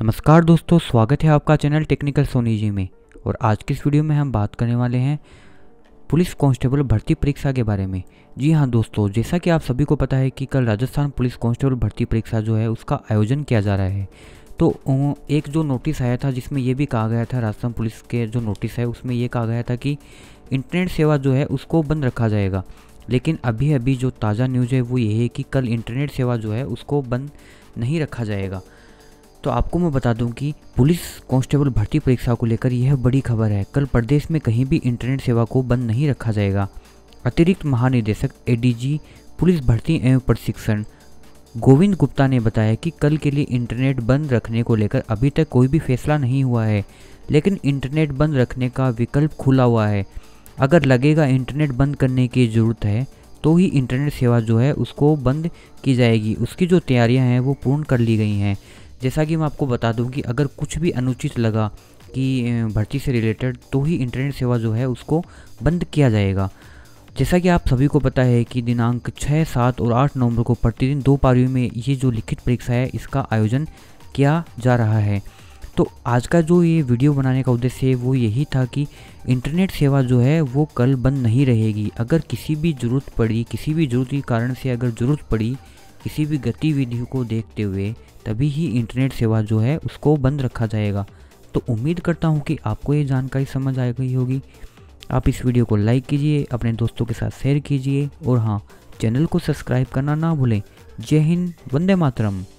नमस्कार दोस्तों, स्वागत है आपका चैनल टेक्निकल सोनी जी में। और आज की इस वीडियो में हम बात करने वाले हैं पुलिस कांस्टेबल भर्ती परीक्षा के बारे में। जी हाँ दोस्तों, जैसा कि आप सभी को पता है कि कल राजस्थान पुलिस कांस्टेबल भर्ती परीक्षा जो है उसका आयोजन किया जा रहा है। तो एक जो नोटिस आया था जिसमें ये भी कहा गया था, राजस्थान पुलिस के जो नोटिस है उसमें ये कहा गया था कि इंटरनेट सेवा जो है उसको बंद रखा जाएगा। लेकिन अभी अभी जो ताज़ा न्यूज़ है वो ये है कि कल इंटरनेट सेवा जो है उसको बंद नहीं रखा जाएगा। तो आपको मैं बता दूं कि पुलिस कांस्टेबल भर्ती परीक्षा को लेकर यह बड़ी खबर है। कल प्रदेश में कहीं भी इंटरनेट सेवा को बंद नहीं रखा जाएगा। अतिरिक्त महानिदेशक एडीजी पुलिस भर्ती एवं प्रशिक्षण गोविंद गुप्ता ने बताया कि कल के लिए इंटरनेट बंद रखने को लेकर अभी तक कोई भी फैसला नहीं हुआ है, लेकिन इंटरनेट बंद रखने का विकल्प खुला हुआ है। अगर लगेगा इंटरनेट बंद करने की ज़रूरत है तो ही इंटरनेट सेवा जो है उसको बंद की जाएगी। उसकी जो तैयारियां हैं वो पूर्ण कर ली गई हैं। जैसा कि मैं आपको बता दूं कि अगर कुछ भी अनुचित लगा कि भर्ती से रिलेटेड तो ही इंटरनेट सेवा जो है उसको बंद किया जाएगा। जैसा कि आप सभी को पता है कि दिनांक 6, 7 और 8 नवंबर को प्रतिदिन 2 पारियों में ये जो लिखित परीक्षा है इसका आयोजन किया जा रहा है। तो आज का जो ये वीडियो बनाने का उद्देश्य है वो यही था कि इंटरनेट सेवा जो है वो कल बंद नहीं रहेगी। अगर किसी भी ज़रूरत पड़ी, किसी भी ज़रूरी कारण से अगर ज़रूरत पड़ी किसी भी गतिविधि को देखते हुए, तभी ही इंटरनेट सेवा जो है उसको बंद रखा जाएगा। तो उम्मीद करता हूँ कि आपको ये जानकारी समझ आ गई होगी। आप इस वीडियो को लाइक कीजिए, अपने दोस्तों के साथ शेयर कीजिए और हाँ, चैनल को सब्सक्राइब करना ना भूलें। जय हिंद, वंदे मातरम।